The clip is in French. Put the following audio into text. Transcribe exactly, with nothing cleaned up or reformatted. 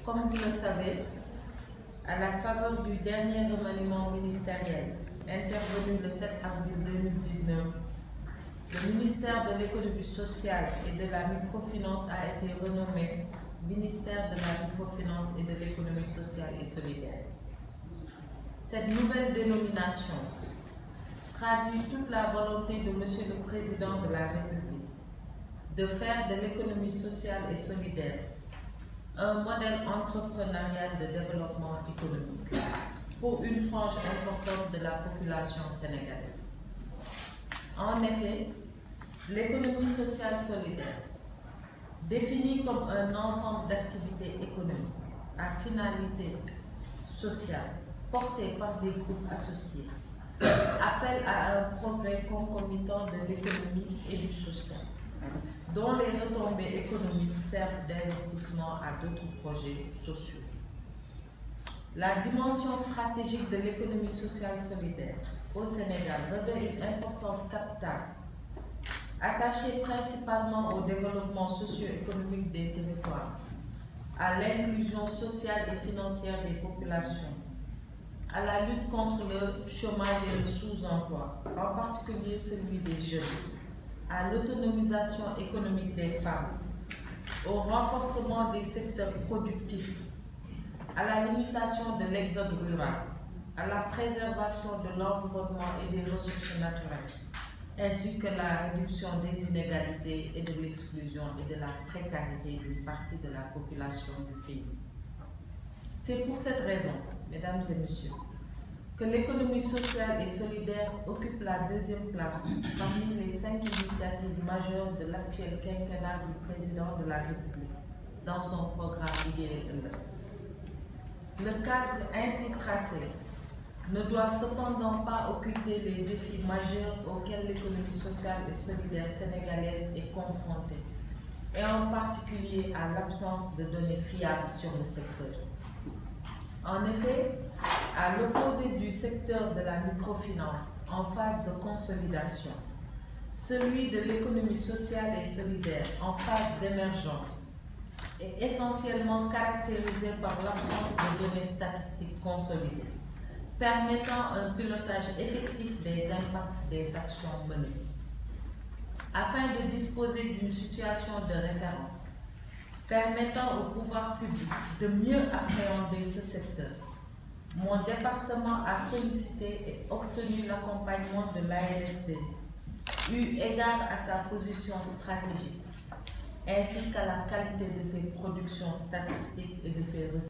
Comme vous le savez, à la faveur du dernier remaniement ministériel intervenu le sept avril deux mille dix-neuf, le ministère de l'économie sociale et de la microfinance a été renommé ministère de la microfinance et de l'économie sociale et solidaire. Cette nouvelle dénomination traduit toute la volonté de Monsieur le Président de la République de faire de l'économie sociale et solidaire un modèle entrepreneurial de développement économique pour une frange importante de la population sénégalaise. En effet, l'économie sociale solidaire, définie comme un ensemble d'activités économiques à finalité sociale portées par des groupes associés, appelle à un progrès concomitant de l'économie et du social, dont les retombées économiques servent d'investissement à d'autres projets sociaux. La dimension stratégique de l'économie sociale solidaire au Sénégal revêt une importance capitale, attachée principalement au développement socio-économique des territoires, à l'inclusion sociale et financière des populations, à la lutte contre le chômage et le sous-emploi, en particulier celui des jeunes, à l'autonomisation économique des femmes, au renforcement des secteurs productifs, à la limitation de l'exode rural, à la préservation de l'environnement et des ressources naturelles, ainsi que la réduction des inégalités et de l'exclusion et de la précarité d'une partie de la population du pays. C'est pour cette raison, mesdames et messieurs, que l'économie sociale et solidaire occupe la deuxième place parmi les cinq initiatives majeures de l'actuel quinquennat du président de la République dans son programme Liggéeyal Ëllëg. Le cadre ainsi tracé ne doit cependant pas occulter les défis majeurs auxquels l'économie sociale et solidaire sénégalaise est confrontée, et en particulier à l'absence de données fiables sur le secteur. En effet, à l'opposé du secteur de la microfinance en phase de consolidation, celui de l'économie sociale et solidaire en phase d'émergence est essentiellement caractérisé par l'absence de données statistiques consolidées, permettant un pilotage effectif des impacts des actions menées. Afin de disposer d'une situation de référence permettant au pouvoir public de mieux appréhender ce secteur, mon département a sollicité et obtenu l'accompagnement de l'A R S D, eu égard à sa position stratégique, ainsi qu'à la qualité de ses productions statistiques et de ses recettes.